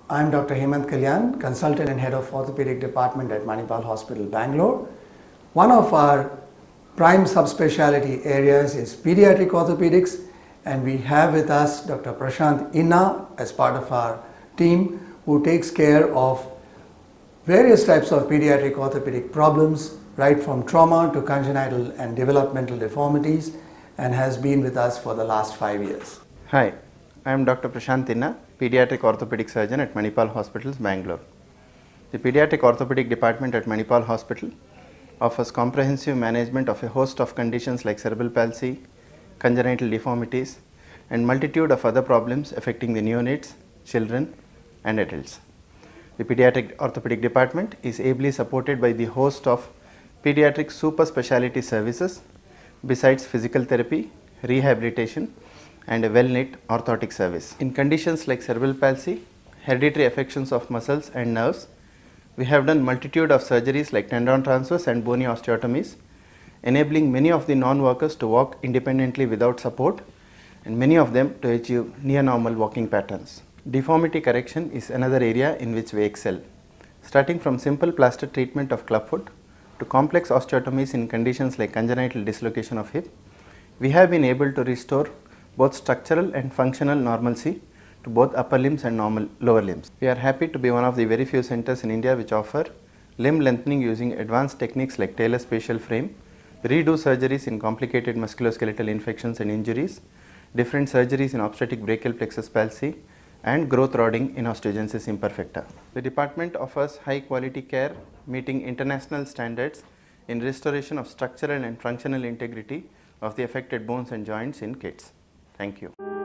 I am Dr. Hemant Kalyan, Consultant and Head of Orthopedic Department at Manipal Hospital, Bangalore. One of our prime subspecialty areas is Pediatric Orthopaedics, and we have with us Dr. Prashanth as part of our team, who takes care of various types of pediatric orthopedic problems, right from trauma to congenital and developmental deformities, and has been with us for the last 5 years. Hi, I am Dr. Prashanth, Pediatric Orthopedic Surgeon at Manipal Hospitals, Bangalore. The Pediatric Orthopedic Department at Manipal Hospital offers comprehensive management of a host of conditions like cerebral palsy, congenital deformities, and multitude of other problems affecting the neonates, children, and adults. The Pediatric Orthopedic Department is ably supported by the host of pediatric super specialty services besides physical therapy, rehabilitation, and a well-knit orthotic service. In conditions like cerebral palsy, hereditary affections of muscles and nerves, we have done multitude of surgeries like tendon transfers and bony osteotomies, enabling many of the non-walkers to walk independently without support, and many of them to achieve near-normal walking patterns. Deformity correction is another area in which we excel. Starting from simple plaster treatment of clubfoot to complex osteotomies in conditions like congenital dislocation of hip, we have been able to restore both structural and functional normalcy to both upper limbs and normal lower limbs. We are happy to be one of the very few centers in India which offer limb lengthening using advanced techniques like Taylor spatial frame, redo surgeries in complicated musculoskeletal infections and injuries, different surgeries in obstetric brachial plexus palsy, and growth rodding in osteogenesis imperfecta. The department offers high quality care meeting international standards in restoration of structural and functional integrity of the affected bones and joints in kids. Thank you.